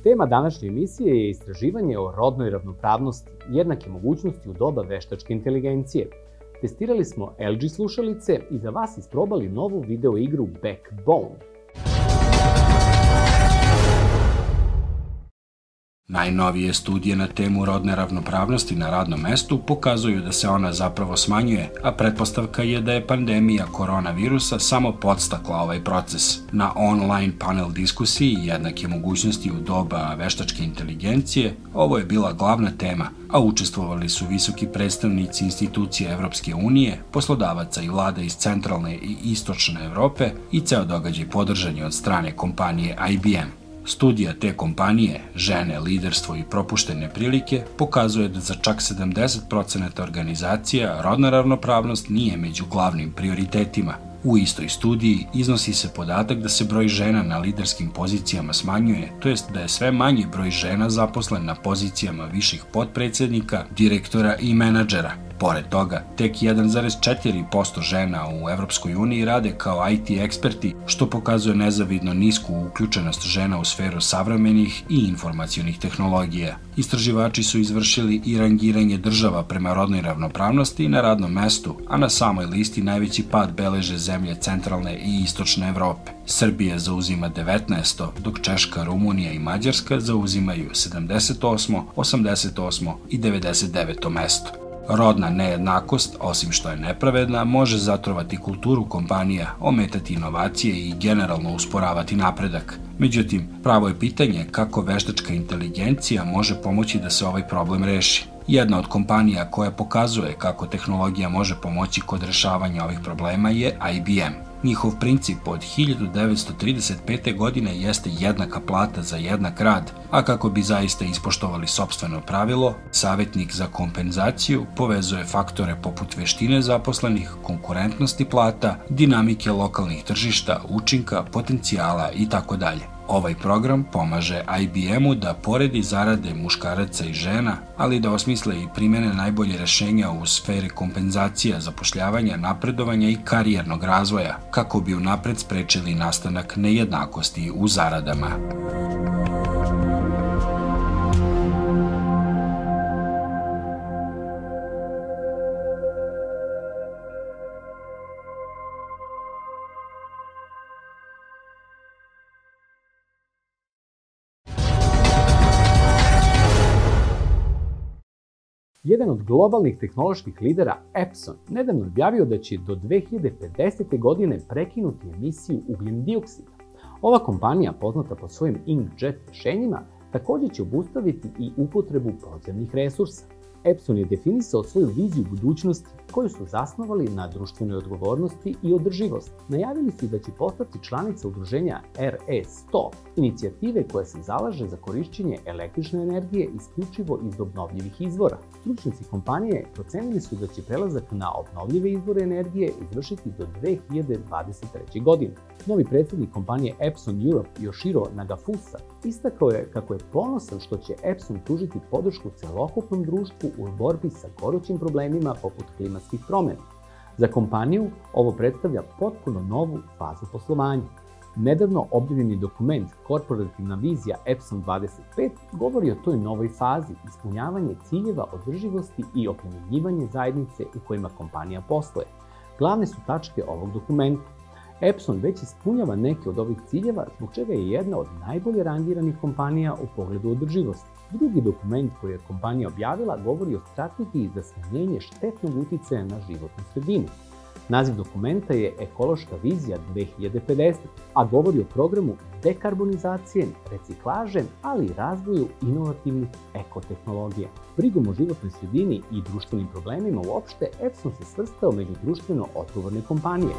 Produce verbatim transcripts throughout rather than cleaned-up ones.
Tema današnje emisije je istraživanje o rodnoj ravnopravnosti, jednake mogućnosti u doba veštačke inteligencije. Testirali smo L G slušalice i za vas isprobali novu video igru Backbone. Najnovije studije na temu rodne ravnopravnosti na radnom mestu pokazuju da se ona zapravo smanjuje, a pretpostavka je da je pandemija koronavirusa samo podstakla ovaj proces. Na online panel diskusiji jednake mogućnosti u doba veštačke inteligencije ovo je bila glavna tema, a učestvovali su visoki predstavnici institucije Evropske unije, poslodavaca i vlada iz centralne i istočne Evrope i ceo događaj podržan je od strane kompanije I B M. Studija te kompanije, žene, liderstvo i propuštene prilike, pokazuje da za čak sedamdeset procenata organizacija rodna ravnopravnost nije među glavnim prioritetima. U istoj studiji iznosi se podatak da se broj žena na liderskim pozicijama smanjuje, to jest da je sve manji broj žena zaposlen na pozicijama viših potpredsednika, direktora i menadžera. Pored toga, tek jedan zarez četiri posto žena u Evropskoj uniji rade kao I T eksperti, što pokazuje nezavidno nisku uključenost žena u sferu savremenih i informacionih tehnologija. Istraživači su izvršili i rangiranje država prema rodnoj ravnopravnosti na radnom mestu, a na samoj listi najveći pad beleže zemlje centralne i istočne Evrope. Srbija zauzima devetnaesto, dok Češka, Rumunija i Mađarska zauzimaju sedamdeset osmo, osamdeset osmo i devedeset deveto mesto. Rodna nejednakost, osim što je nepravedna, može zatrovati kulturu kompanija, ometati inovacije i generalno usporavati napredak. Međutim, pravo je pitanje kako veštačka inteligencija može pomoći da se ovaj problem reši. Jedna od kompanija koja pokazuje kako tehnologija može pomoći kod rešavanja ovih problema je I B M. Njihov princip od hiljadu devetsto trideset pete. godine jeste jednaka plata za jednak rad, a kako bi zaista ispoštovali sopstveno pravilo, savjetnik za kompenzaciju povezuje faktore poput veštine zaposlenih, konkurentnosti plata, dinamike lokalnih tržišta, učinka, potencijala itd. Ovaj program pomaže I B M-u da poredi zarade muškaraca i žena, ali da osmisle i primene najbolje rešenja u sferi kompenzacija, zapošljavanja, napredovanja i karijernog razvoja, kako bi unapred sprečili nastanak nejednakosti u zaradama. Jedan od globalnih tehnoloških lidera, Epson, nedavno objavio da će do dve hiljade pedesete. godine prekinuti emisiju ugljen dioksida. Ova kompanija, poznata po svojim inkjet rešenjima, također će obustaviti i upotrebu podzemnih resursa. Epson je definisao svoju viziju budućnosti koju su zasnovali na društvenoj odgovornosti i održivosti. Najavili su da će postati članica udruženja R E sto, inicijative koja se zalaže za korišćenje električne energije isključivo iz obnovljivih izvora. Stručnjaci kompanije procenili su da će prelazak na obnovljive izvore energije izvršiti do dve hiljade dvadeset treće. godine. Novi predsjednik kompanije Epson Europe, Yoshiro Nagafusa, istakao je kako je ponosan što će Epson pružiti podršku celokupnom društvu u borbi sa gorućim problemima poput klimatskih promjena. Za kompaniju ovo predstavlja potpuno novu fazu poslovanja. Nedavno objavljeni dokument Korporativna vizija Epson dvadeset pet govori o toj novoj fazi, ispunjavanje ciljeva održivosti i oplemenjivanje zajednice u kojima kompanija posluje. Glavne su tačke ovog dokumenta. Epson već ispunjava neke od ovih ciljeva, zbog čega je jedna od najbolje rangiranih kompanija u pogledu održivosti. Drugi dokument koji je kompanija objavila govori o strategiji za smanjenje štetnog uticaja na životnu sredinu. Naziv dokumenta je Ekološka vizija dve hiljade pedesete. a govori o programu dekarbonizacije, reciklaže, ali i razvoju inovativnih ekotehnologija. Brigom o životnoj sredini i društvenim problemima uopšte, Epson se svrstao među društveno odgovorne kompanije.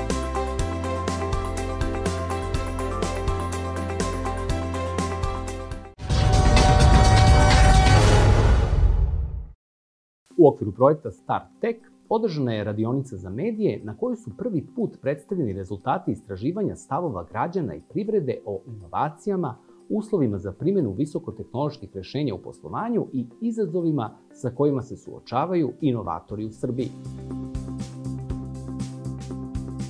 U okviru projekta Start Tech održana je radionica za medije na kojoj su prvi put predstavljeni rezultati istraživanja stavova građana i privrede o inovacijama, uslovima za primjenu visokotehnoloških rešenja u poslovanju i izazovima sa kojima se suočavaju inovatori u Srbiji.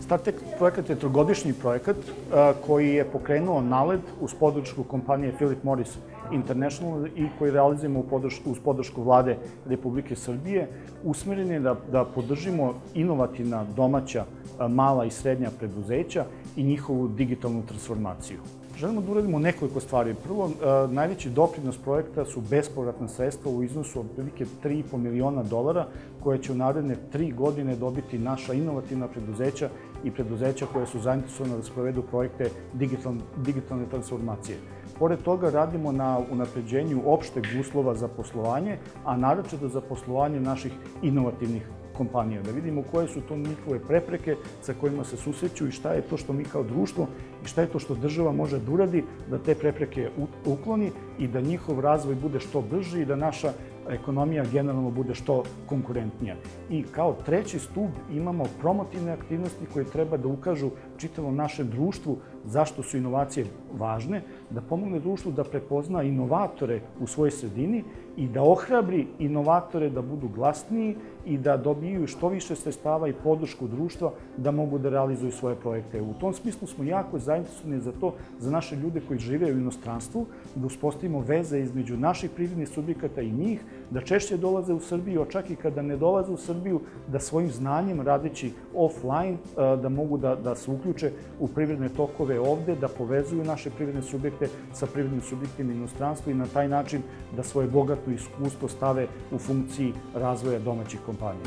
StarTech projekat je trogodišnji projekat koji je pokrenuo NALED uz podršku kompanije Philip Morris International i koji realizujemo uz podršku Vlade Republike Srbije. Usmeren je da, da podržimo inovativna domaća, mala i srednja preduzeća i njihovu digitalnu transformaciju. Želimo da uradimo nekoliko stvari. Prvo, najveći doprinos projekta su bespovratna sredstva u iznosu od otprilike tri i po miliona dolara koje će u naredne tri godine dobiti naša inovativna preduzeća i preduzeća koje su zainteresovane da sprovedu projekte digitalne transformacije. Pored toga radimo na unapređenju opšteg uslova za poslovanje, a naročito za poslovanje naših inovativnih kompanija, da vidimo koje su to njihove prepreke sa kojima se susreću i šta je to što mi kao društvo i šta je to što država može da uradi da te prepreke ukloni i da njihov razvoj bude što brži i da naša ekonomija generalno bude što konkurentnija. I kao treći stub imamo promotivne aktivnosti koje treba da ukažu čitavom našem društvu zašto su inovacije važne, da pomogne društvu da prepozna inovatore u svojoj sredini i da ohrabri inovatore da budu glasniji i da dobiju što više sredstava i podršku društva da mogu da realizuju svoje projekte. U tom smislu smo jako zainteresovani za to, za naše ljude koji žive u inostranstvu, da uspostavimo veze između naših privrednih subjekata i njih, da češće dolaze u Srbiju, a čak i kada ne dolaze u Srbiju, da svojim znanjem, radeći offline, da mogu da, da se uključe u privredne tokove ovde, da povezuju naše privredne subjekte sa privrednim subjektima inostranstva i na taj način da svoje bogato iskustvo stave u funkciji razvoja domaćih kompanija.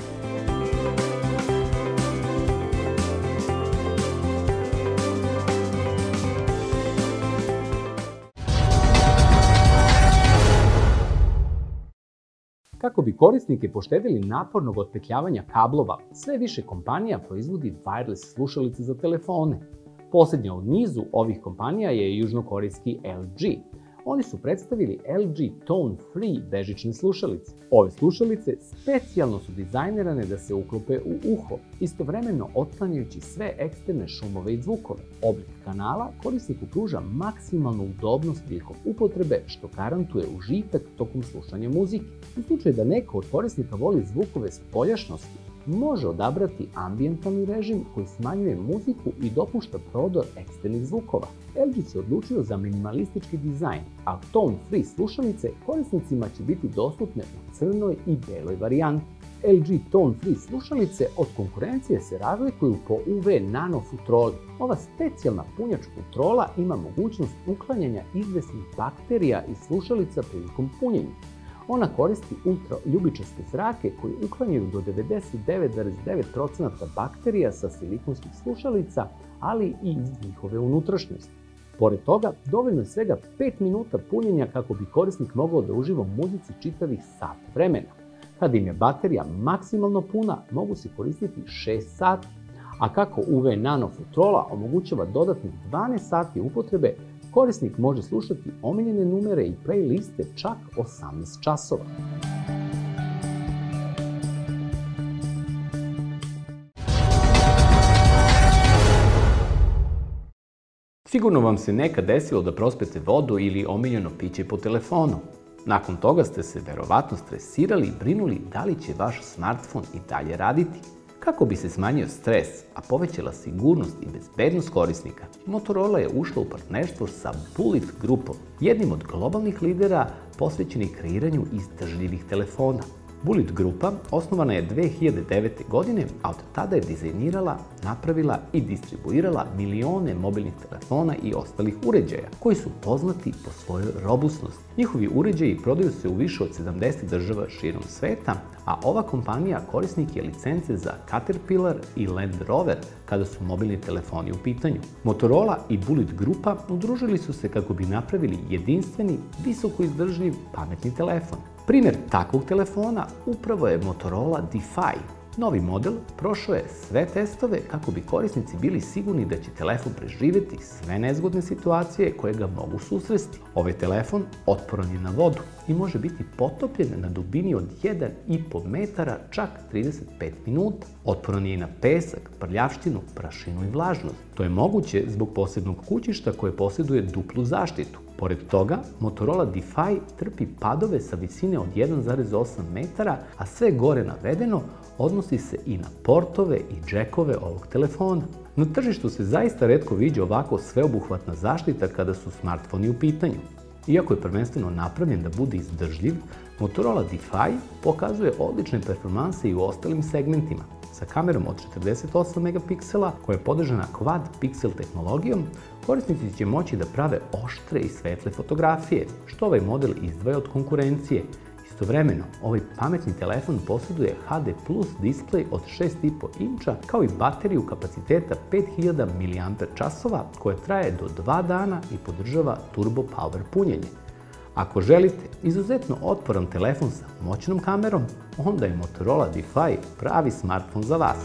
Kako bi korisnike poštedili napornog otpetljavanja kablova, sve više kompanija proizvodi wireless slušalice za telefone. Posljednja u nizu ovih kompanija je južnokorejski L G. Oni su predstavili L G Tone Free bežične slušalice. Ove slušalice specijalno su dizajnirane da se uklope u uho, istovremeno otklanjajući sve eksterne šumove i zvukove. Oblik kanala korisniku pruža maksimalnu udobnost prilikom upotrebe, što garantuje užitak tokom slušanja muzike. U slučaju da neko od korisnika voli zvukove spoljašnosti, može odabrati ambijentalni režim koji smanjuje muziku i dopušta prodor eksternih zvukova. L G se odlučio za minimalistički dizajn, a Tone Free slušalice korisnicima će biti dostupne u crnoj i beloj varijanti. L G Tone Free slušalice od konkurencije se razlikuju po U V nano futroli. Ova specijalna punjač futrola ima mogućnost uklanjanja izvesnih bakterija iz slušalica prilikom punjenja. Ona koristi ultraljubičaste zrake koji uklanjaju do devedeset devet zarez devet posto bakterija sa silikonskih slušalica, ali i iz njihove unutrašnjosti. Pored toga, dovoljno je svega pet minuta punjenja kako bi korisnik mogao da uživa u muzici čitavih sat vremena. Kada im je baterija maksimalno puna, mogu se koristiti šest sati, a kako U V nano futrola omogućava dodatnih dvanaest sati upotrebe, korisnik može slušati omiljene numere i playliste čak osamnaest časova. Sigurno vam se nekad desilo da prospete vodu ili omiljeno piće po telefonu. Nakon toga ste se verovatno stresirali i brinuli da li će vaš smartfon i dalje raditi. Kako bi se smanjio stres, a povećala sigurnost i bezbednost korisnika, Motorola je ušla u partnerstvo sa Bullet Groupom, jednim od globalnih lidera posvećenih kreiranju izdržljivih telefona. Bullet Grupa osnovana je dve hiljade devete. godine, a od tada je dizajnirala, napravila i distribuirala milione mobilnih telefona i ostalih uređaja, koji su poznati po svojoj robustnosti. Njihovi uređaji prodaju se u više od sedamdeset država širom sveta, a ova kompanija korisnik je licence za Caterpillar i Land Rover kada su mobilni telefoni u pitanju. Motorola i Bullet Grupa udružili su se kako bi napravili jedinstveni, visoko izdržljiv pametni telefon. Primjer takvog telefona upravo je Motorola Defy. Novi model prošao je sve testove kako bi korisnici bili sigurni da će telefon preživjeti sve nezgodne situacije koje ga mogu susresti. Ovaj telefon otporan je na vodu i može biti potopljen na dubini od jedan i po metara čak trideset pet minuta. Otporan je i na pesak, prljavštinu, prašinu i vlažnost. To je moguće zbog posebnog kućišta koje posjeduje duplu zaštitu. Pored toga, Motorola Defy trpi padove sa visine od jedan zarez osam metara, a sve gore navedeno odnosi se i na portove i džekove ovog telefona. Na tržištu se zaista retko viđa ovako sveobuhvatna zaštita kada su smartfoni u pitanju. Iako je prvenstveno napravljen da bude izdržljiv, Motorola Defy pokazuje odlične performanse i u ostalim segmentima. Sa kamerom od četrdeset osam megapiksela koja je podržana Quad Pixel tehnologijom, korisnici će moći da prave oštre i svetle fotografije, što ovaj model izdvaja od konkurencije. Istovremeno, ovaj pametni telefon posjeduje H D plus displej od šest i po inča, kao i bateriju kapaciteta pet hiljada miliamper časova koja traje do dva dana i podržava turbo power punjenje. Ako želite izuzetno otporan telefon sa moćnom kamerom, onda je Motorola Defy pravi smartfon za vas.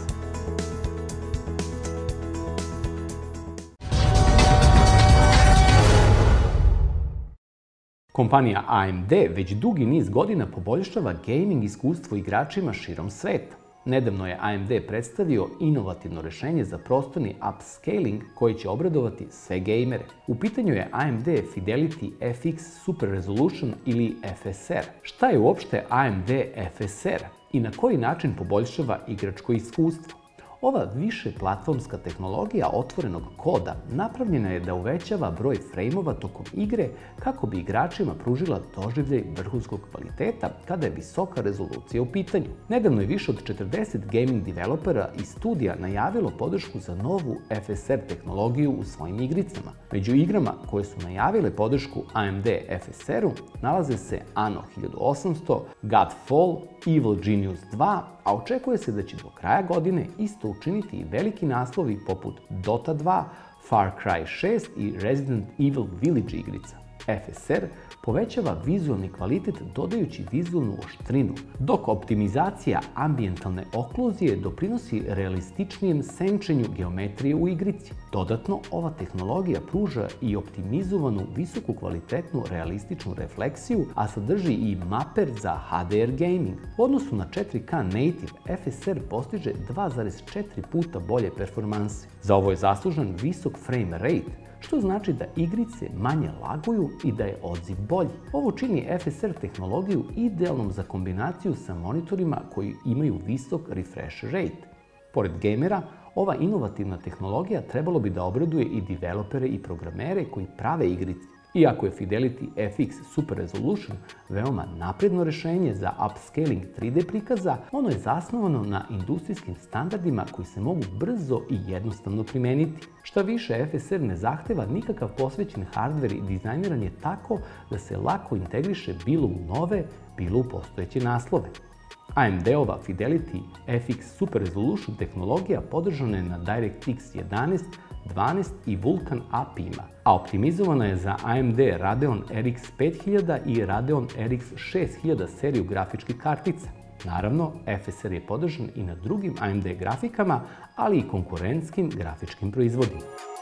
Kompanija A M D već dugi niz godina poboljšava gaming iskustvo igračima širom sveta. Nedavno je A M D predstavio inovativno rešenje za prostorni upscaling koji će obradovati sve gejmere. U pitanju je A M D Fidelity F X Super Resolution ili F S R. Šta je uopšte A M D F S R i na koji način poboljšava igračko iskustvo? Ova više platformska tehnologija otvorenog koda napravljena je da uvećava broj frejmova tokom igre kako bi igračima pružila doživljaj vrhunskog kvaliteta kada je visoka rezolucija u pitanju. Nedavno je više od četrdeset gaming developera i studija najavilo podršku za novu F S R tehnologiju u svojim igricama. Među igrama koje su najavile podršku A M D F S R-u nalaze se Anno hiljadu osamsto, Godfall, Evil Genius dva, a očekuje se da će do kraja godine isto učiniti i veliki naslovi poput Dota dva, Far Cry šest i Resident Evil Village igrica. F S R povećava vizualni kvalitet dodajući vizualnu oštrinu, dok optimizacija ambijentalne okluzije doprinosi realističnijem senčenju geometrije u igrici. Dodatno, ova tehnologija pruža i optimizovanu visoku kvalitetnu realističnu refleksiju, a sadrži i maper za H D R gaming. U odnosu na četiri K native, F S R postiže dva zarez četiri puta bolje performanse. Za ovo je zaslužan visok frame rate, što znači da igrice manje laguju i da je odziv bolji. Ovo čini F S R tehnologiju idealnom za kombinaciju sa monitorima koji imaju visok refresh rate. Pored gamera, ova inovativna tehnologija trebalo bi da obraduje i developere i programere koji prave igrice. Iako je Fidelity F X Super Resolution veoma napredno rešenje za upscaling tri D prikaza, ono je zasnovano na industrijskim standardima koji se mogu brzo i jednostavno primeniti. Šta više, F S R ne zahteva nikakav posvećen hardver i dizajniran je tako da se lako integriše bilo u nove, bilo u postojeće naslove. A M D-ova Fidelity F X Super Resolution tehnologija podržana je na DirectX jedanaest, dvanaest i Vulkan A P I-ima, a optimizovana je za A M D Radeon R X pet hiljada i Radeon R X šest hiljada seriju grafičkih kartica. Naravno, F S R je podržan i na drugim A M D grafikama, ali i konkurentskim grafičkim proizvodima.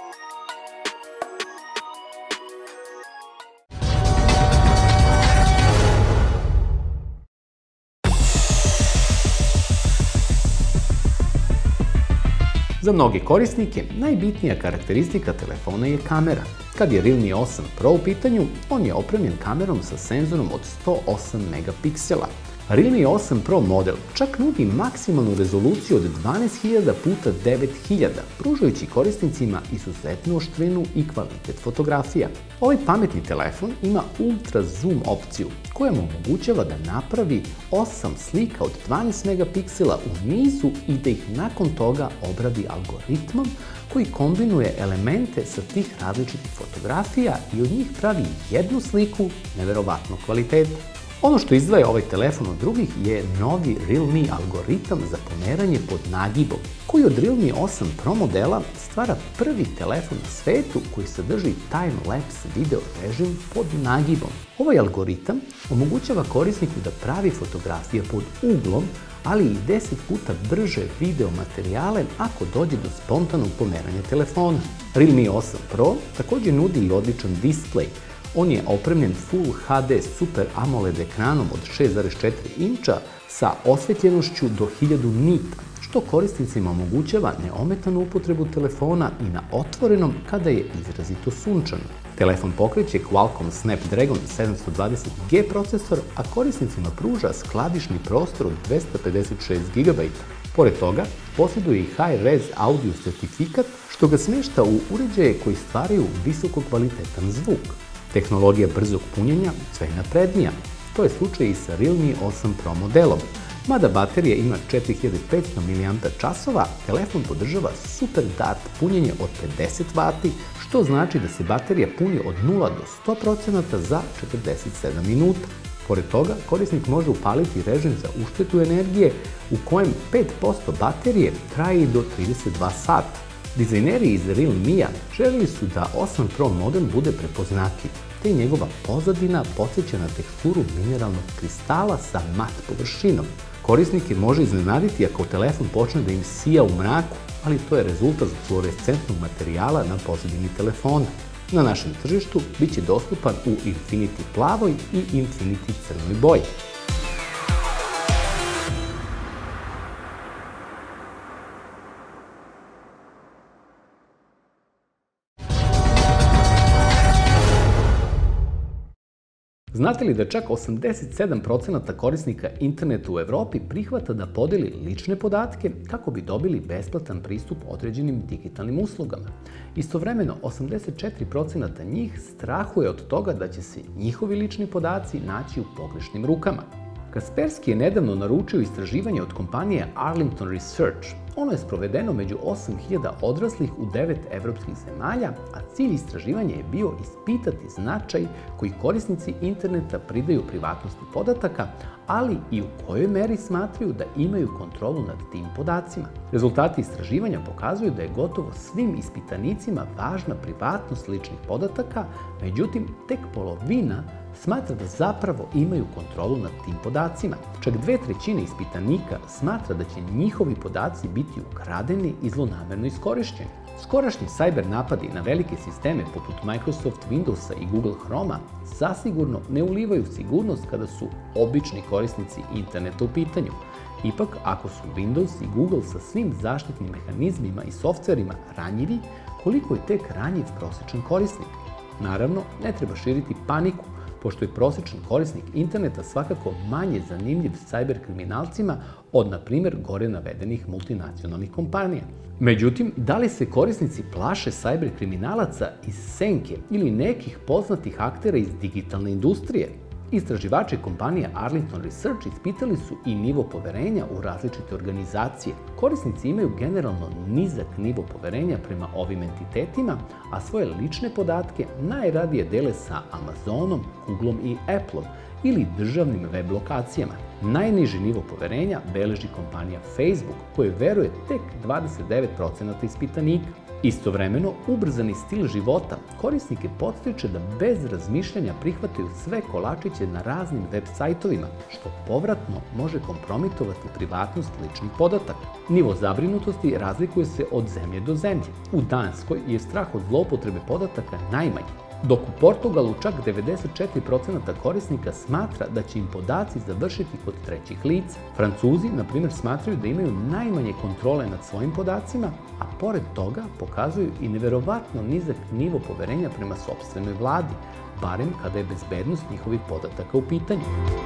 Za mnoge korisnike najbitnija karakteristika telefona je kamera. Kad je Realme osam Pro u pitanju, on je opremljen kamerom sa senzorom od sto osam megapiksela. Realme osam Pro model čak nudi maksimalnu rezoluciju od dvanaest hiljada puta devet hiljada, pružajući korisnicima izuzetnu oštrinu i kvalitet fotografija. Ovaj pametni telefon ima ultra zoom opciju koja mu omogućava da napravi osam slika od dvanaest megapiksela u nizu i da ih nakon toga obradi algoritmom koji kombinuje elemente sa tih različitih fotografija i od njih pravi jednu sliku neverovatnog kvaliteta. Ono što izdvaja ovaj telefon od drugih je novi Realme algoritam za pomeranje pod nagibom, koji od Realme osam Pro modela stvara prvi telefon na svetu koji sadrži time-lapse video režim pod nagibom. Ovaj algoritam omogućava korisniku da pravi fotografije pod uglom, ali i deset puta brže video materijale ako dođe do spontanog pomeranja telefona. Realme osam Pro također nudi i odličan displej. On je opremljen Full H D Super AMOLED ekranom od šest zarez četiri inča sa osvetljenošću do hiljadu nita, što korisnicima omogućava neometanu upotrebu telefona i na otvorenom kada je izrazito sunčano. Telefon pokreće Qualcomm Snapdragon sedamsto dvadeset G procesor, a korisnicima pruža skladišni prostor od dvesta pedeset šest gigabajta. Pored toga, posjeduje i Hi-Res audio certifikat, što ga smješta u uređaje koji stvaraju visoko kvalitetan zvuk. Tehnologija brzog punjenja sve je naprednija. To je slučaj i sa Realme osam Pro modelom. Mada baterija ima četiri hiljade petsto miliamper časova, telefon podržava Super Dart punjenje od pedeset vati, što znači da se baterija puni od nula do sto procenata za četrdeset sedam minuta. Pored toga, korisnik može upaliti režim za uštetu energije u kojem pet posto baterije traje do trideset dva sata. Dizajneri iz Realme-a želili su da osam Pro model bude prepoznatljiv, te njegova pozadina podsjeća na teksturu mineralnog kristala sa mat površinom. Korisnike može iznenaditi ako telefon počne da im sija u mraku, ali to je rezultat fluorescentnog materijala na pozadini telefona. Na našem tržištu bit će dostupan u Infinity plavoj i Infinity crnoj boji. Znate li da čak osamdeset sedam procenata korisnika interneta u Evropi prihvata da podeli lične podatke kako bi dobili besplatan pristup određenim digitalnim uslugama? Istovremeno, osamdeset četiri procenata njih strahuje od toga da će se njihovi lični podaci naći u pogrešnim rukama. Kaspersky je nedavno naručio istraživanje od kompanije Arlington Research. Ono je sprovedeno među osam hiljada odraslih u devet evropskih zemalja, a cilj istraživanja je bio ispitati značaj koji korisnici interneta pridaju privatnosti podataka, ali i u kojoj meri smatraju da imaju kontrolu nad tim podacima. Rezultati istraživanja pokazuju da je gotovo svim ispitanicima važna privatnost ličnih podataka, međutim, tek polovina smatra da zapravo imaju kontrolu nad tim podacima. Čak dve trećine ispitanika smatra da će njihovi podaci biti ukradeni i zlonamerno iskorišćeni. Skorašnji sajber napadi na velike sisteme poput Microsoft Windowsa i Google Chroma zasigurno ne ulivaju sigurnost kada su obični korisnici interneta u pitanju. Ipak, ako su Windows i Google sa svim zaštitnim mehanizmima i softverima ranjivi, koliko je tek ranjiv prosječan korisnik? Naravno, ne treba širiti paniku, pošto je prosječan korisnik interneta svakako manje zanimljiv sajber kriminalcima od, na primjer, gore navedenih multinacionalnih kompanija. Međutim, da li se korisnici plaše sajber kriminalaca iz senke ili nekih poznatih aktera iz digitalne industrije? Istraživači kompanije Arlington Research ispitali su i nivo poverenja u različite organizacije. Korisnici imaju generalno nizak nivo poverenja prema ovim entitetima, a svoje lične podatke najradije dele sa Amazonom, Googlom i Appleom ili državnim web lokacijama. Najniži nivo poverenja beleži kompanija Facebook, kojoj veruje tek dvadeset devet procenata ispitanika. Istovremeno, ubrzani stil života korisnike podstiče da bez razmišljanja prihvataju sve kolačiće na raznim web sajtovima, što povratno može kompromitovati privatnost ličnih podataka. Nivo zabrinutosti razlikuje se od zemlje do zemlje. U Danskoj je strah od zloupotrebe podataka najmanji, dok u Portugalu čak devedeset četiri procenata korisnika smatra da će im podaci završiti kod trećih lica. Francuzi, na primjer, smatraju da imaju najmanje kontrole nad svojim podacima, a pored toga pokazuju i neverovatno nizak nivo poverenja prema sopstvenoj vladi, barem kada je bezbednost njihovih podataka u pitanju.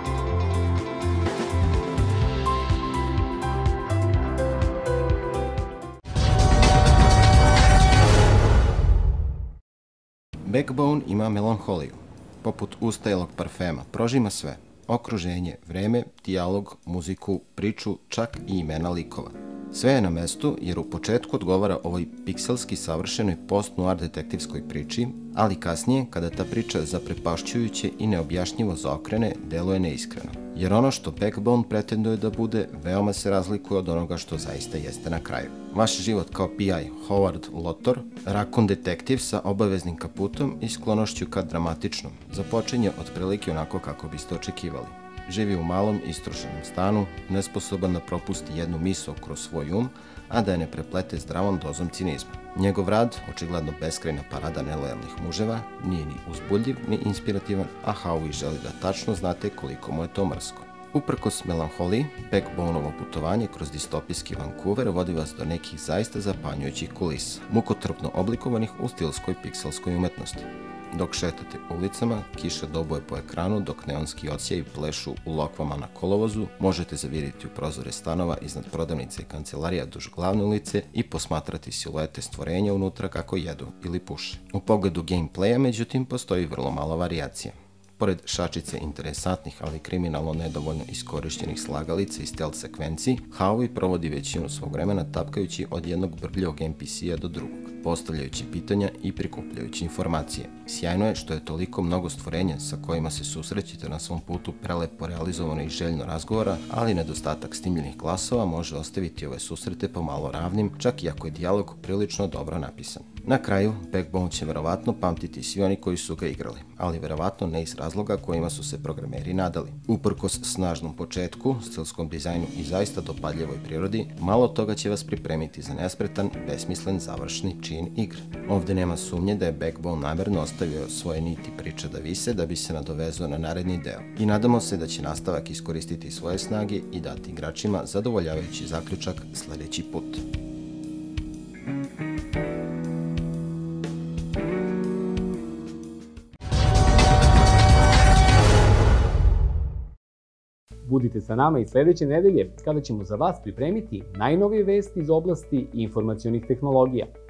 Backbone ima melanholiju. Poput ustajalog parfema, prožima sve. Okruženje, vreme, dijalog, muziku, priču, čak i imena likova. Sve je na mestu jer u početku odgovara ovoj pikselski savršenoj post-noir detektivskoj priči, ali kasnije, kada ta priča zaprepašćujuće i neobjašnjivo zaokrene, deluje neiskreno. Jer ono što Backbone pretenduje da bude, veoma se razlikuje od onoga što zaista jeste na kraju. Vaš život kao P I Howard Lotor, rakun detektiv sa obaveznim kaputom i sklonošću ka dramatičnom, započinje otprilike onako kako biste očekivali. Živi u malom istrošenom stanu, nesposoban da propusti jednu misao kroz svoj um, a da je ne preplete zdravom dozom cinizma. Njegov rad, očigledno beskrajna parada nelojalnih muževa, nije ni uzbudljiv, ni inspirativan, a Howie želi da tačno znate koliko mu je to mrsko. Uprkos melanholiji, Backbone-ovo putovanje kroz distopijski Vancouver vodi vas do nekih zaista zapanjujućih kulisa, mukotrpno oblikovanih u stilskoj pikselskoj umetnosti. Dok šetate ulicama, kiša dobuje po ekranu, dok neonski odsjeji plešu u lokvama na kolovozu, možete zaviriti u prozore stanova iznad prodavnice i kancelarija duž glavne ulice i posmatrati siluete stvorenja unutra kako jedu ili puše. U pogledu gameplaya, međutim, postoji vrlo malo varijacija. Pored šačice interesantnih, ali kriminalno nedovoljno iskorišćenih slagalica i stealth sekvenciji, Howie provodi većinu svog vremena tapkajući od jednog brbljog N P C-a do drugog, postavljajući pitanja i prikupljajući informacije. Sjajno je što je toliko mnogo stvorenja sa kojima se susrećete na svom putu prelepo realizovano i željno razgovora, ali nedostatak snimljenih glasova može ostaviti ove susrete pomalo ravnim, čak i ako je dijalog prilično dobro napisan. Na kraju, Backbone će verovatno pamtiti svi oni koji su ga igrali, ali verovatno ne iz razloga kojima su se programeri nadali. Uprkos snažnom početku, stilskom dizajnu i zaista dopadljivoj prirodi, malo toga će vas pripremiti za nespretan, besmislen završni čin igre. Ovde nema sumnje da je Backbone namerno ostavio svoje niti priče da vise da bi se nadovezao na naredni deo. I nadamo se da će nastavak iskoristiti svoje snage i dati igračima zadovoljavajući zaključak sledeći put. Budite sa nama i sledeće nedelje kada ćemo za vas pripremiti najnovije vesti iz oblasti informacionih tehnologija.